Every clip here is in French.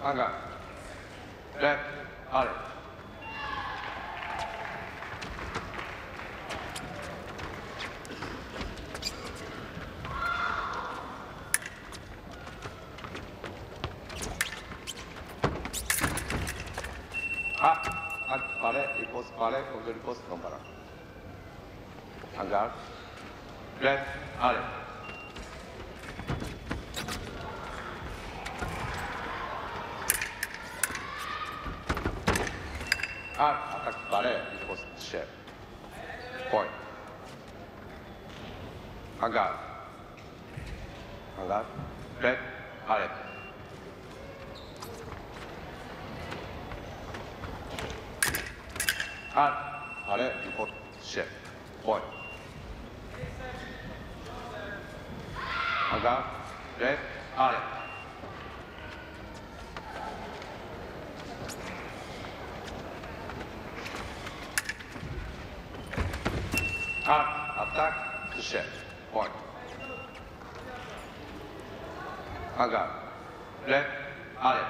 Anger. Left. Alley. Pare, riposo, pare, contro riposo, non para. Hangar. Left, alley. Attack, pare, riposo, share. Point. Hangar. Hangar. Left, alley. Pare, report, share. Point. Hangar, left, alley. Attack, to share. Point. Hangar, left, alley.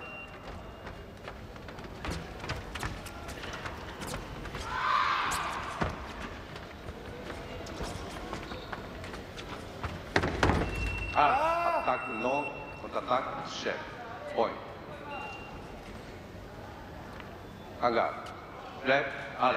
Attack, no, counter-attack, share. Point. Hangar, left, alley.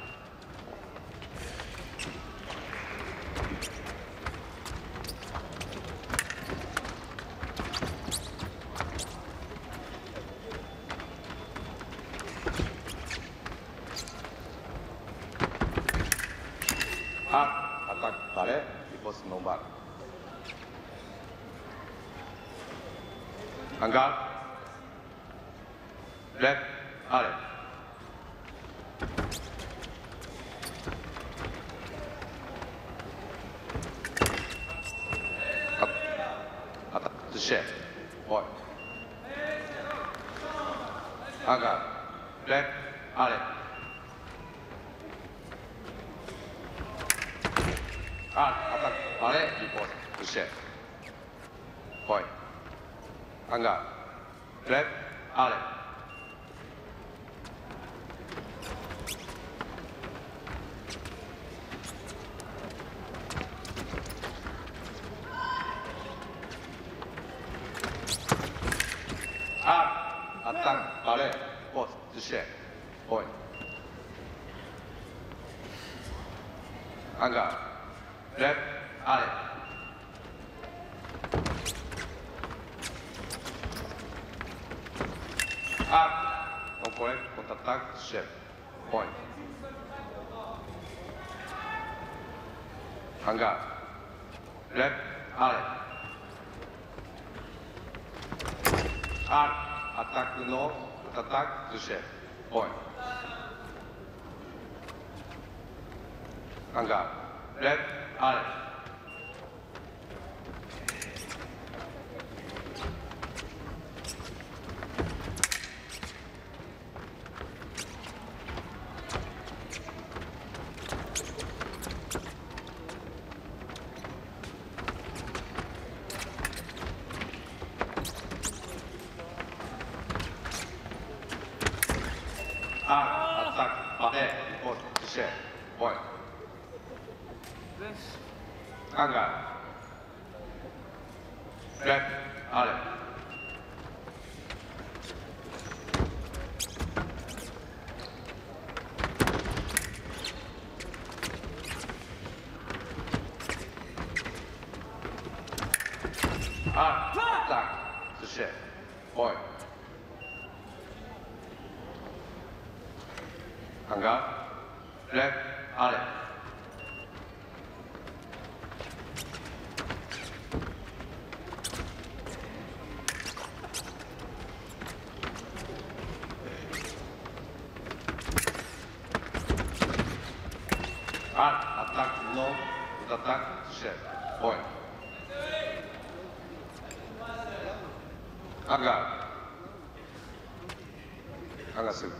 Attack, pare, riposo, non bar. Hangar, left, alley. Attack to share. Point. Hangar, left, alley. Attack, pare, repose, to share. Point. Hangar, left, alley. Attack, pare, repose, to share. Point. Hangar, left, alley. Non correct, counter-attack, share. Point. Hangar. Left, alley. Attack, no, counter-attack, to share. Point. Hangar. Left, alley. Attack, pare, repose, share. Point. Hangar. Left, alley. Attack, to share. Point. Hangar, left, alley. Attack, no, attack, share. Point. Hangar. Hangar,すぐ。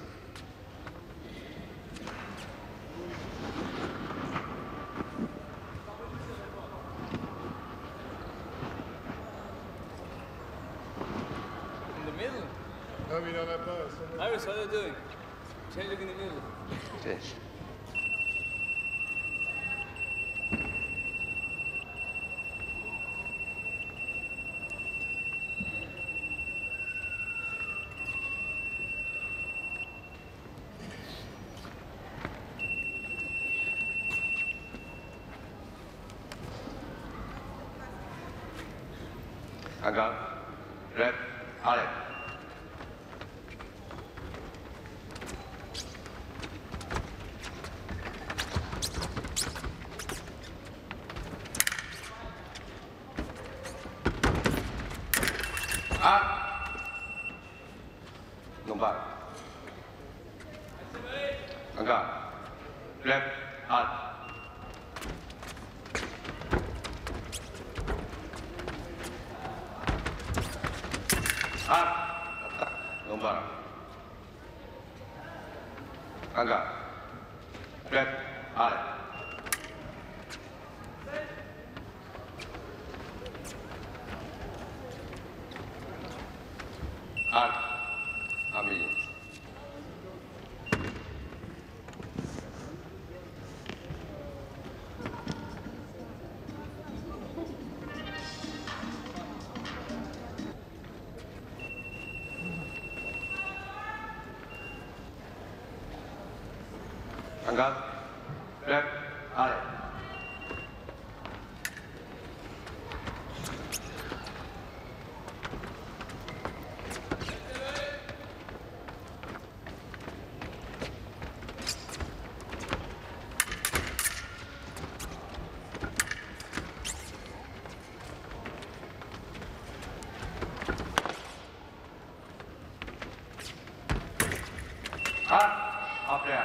In the middle. Ouais, mais il en a pas. Iris, what are you doing? Changing the music. Change. Angga, red, ale. Non va. Angga, red, ale. Non va. Angga, red, ale. Amin. Angga, red, ale. FRA.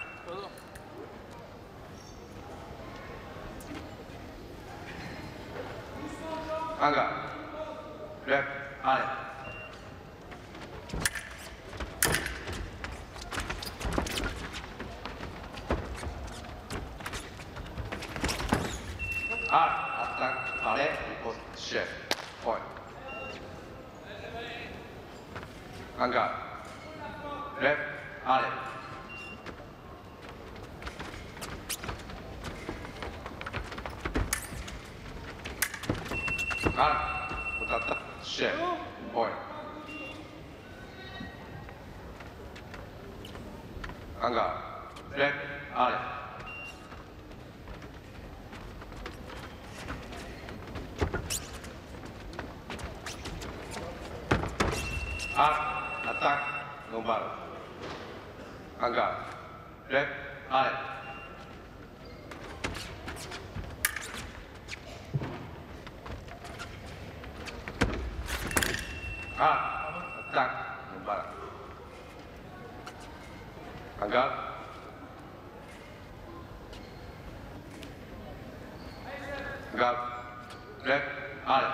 Angga, red, ale. Attack, ale, post, chef, point. Angga, red, ale. Attack, chef, point. Angga, red, ale. Attack, nomor. Angga, red, ale. Attack, nomor. Angga, red, ale.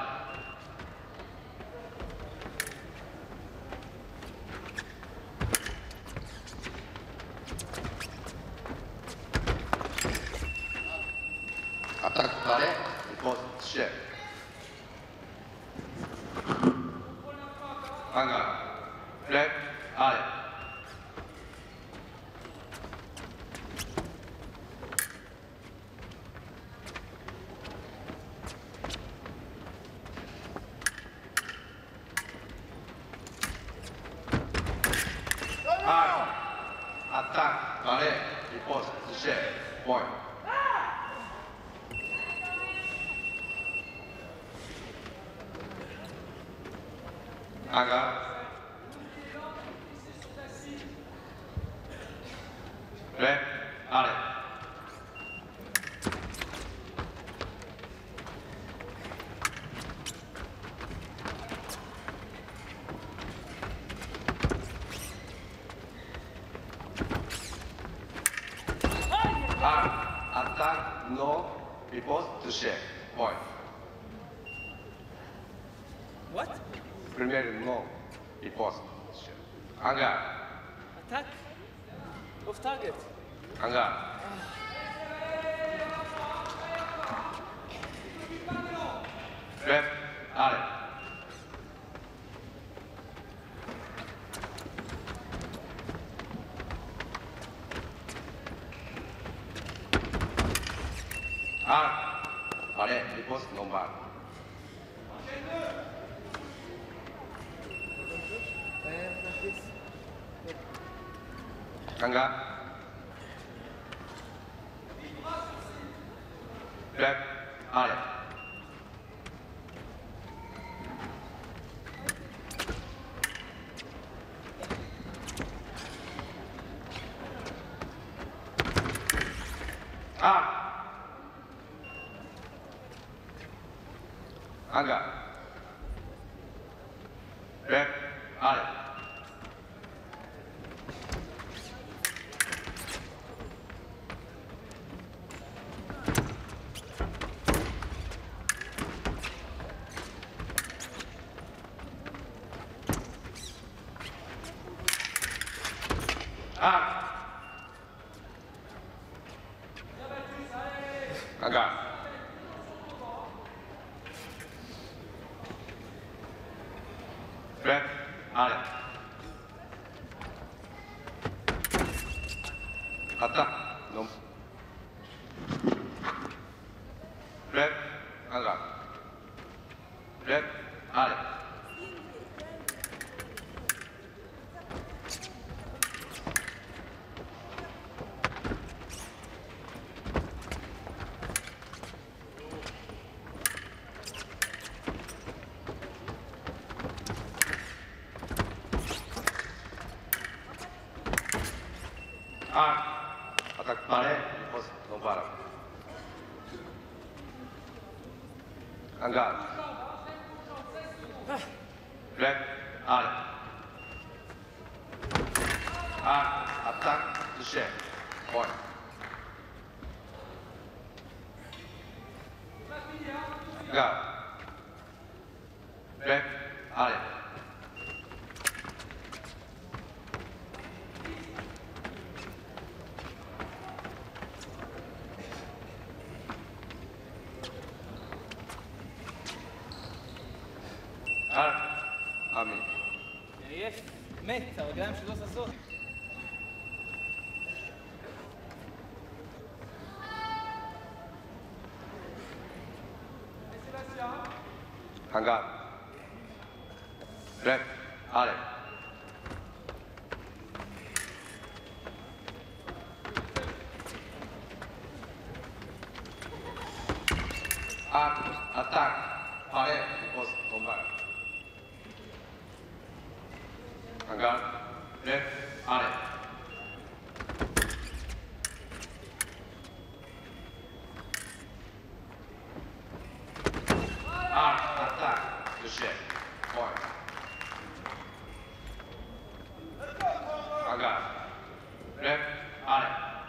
Attack, ale, post, chef. Angga, red, ale. Attack, ale, post, chef, point. Angga, red, ale. Attack, no, repose to chef, point. What? Primeiro, no, repose, chef. Angga, Attack? Off target. Angga. Red, ale. 강가. 랩 아래. 안가. 랩 아래. 안가. 랩 아래. 갔다. 넘. 랩 안가. 랩 아래. 아딱 아래. 버스 너무 바람. 안가. 랩 아래. 아딱 두시. 원. 가. 랩 아래. 아미. יש, מת, הרגליים שלו ששות. 강가. 랩 아래. 아딱 아래. 버스 동발. 강가. 랩 아래. 아딱 두시. 원. 강가. 랩 아래.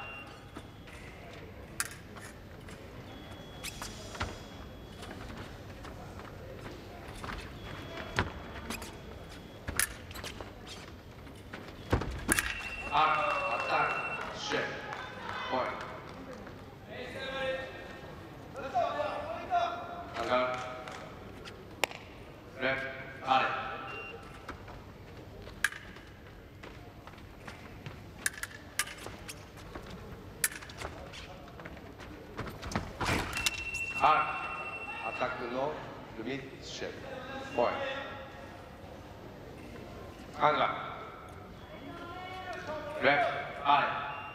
아딱 쉐. 원. 강가. 랩 아래. 아딱 끊어. 리밋 쉐. 원. 강가. 랩 아래.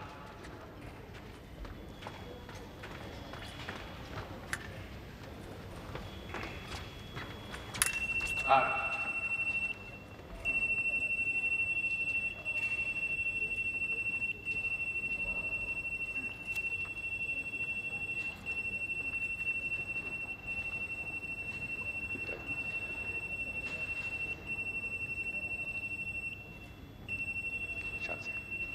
샷.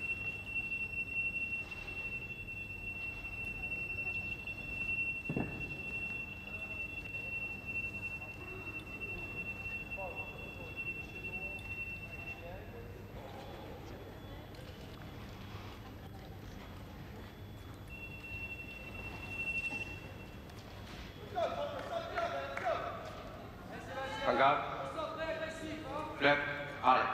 강가. 랩 아래.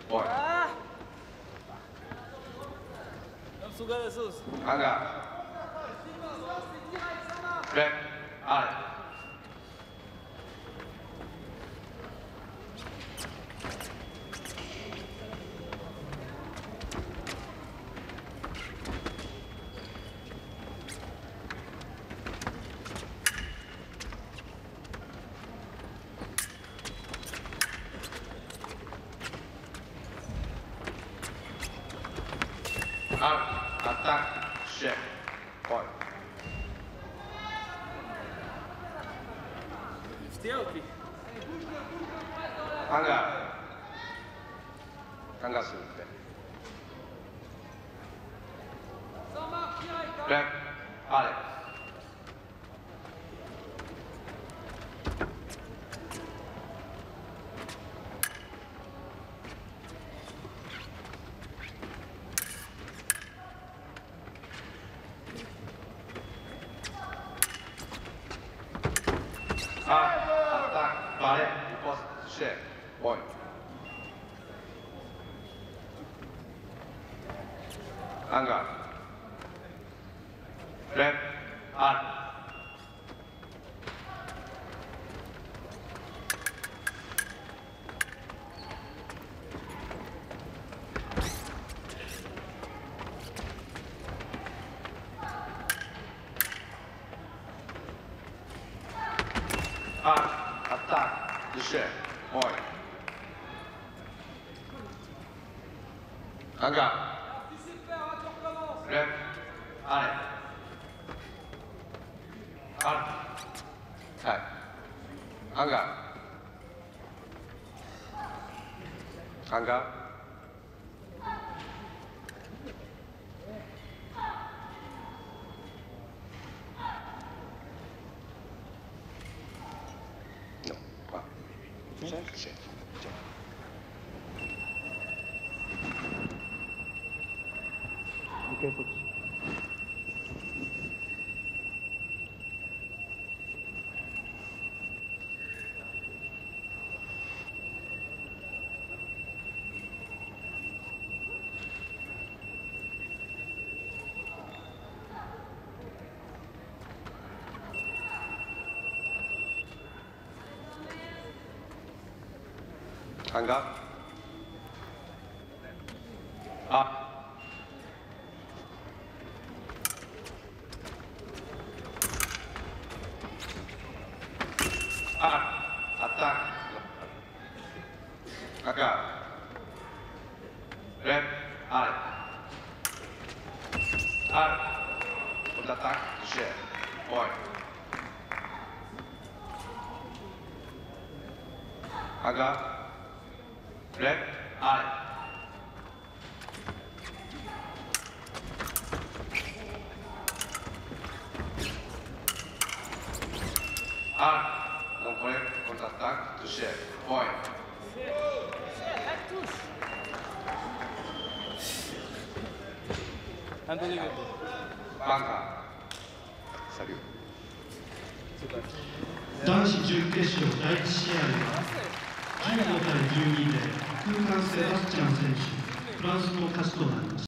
Point. לא מסוגל לזוז. Hanga. Red. Ale. Out, attack, check, point. הפתיע אותי. Hanga. Hanga するって。Red, ale. Attack, vale, post, check, point. Hanga. Red, ale. Attack, check, point. Hanga. Red, ale. Out.はい。Hanga. Hanga. No, qua. Check, check, check. Okay, coach. Hanga. Up. Up. Attack. Hanga. Red. Ale. Up. Good attack. Share. Point. Hanga. Red, ale. Ale. Donc on est contre-attaque, touché. Point. רק טוש. Unbelievable. Banca. Salut. 男子準決勝第1試合は15対12で空間セバスチャン選手フランスの勝ちとなりました。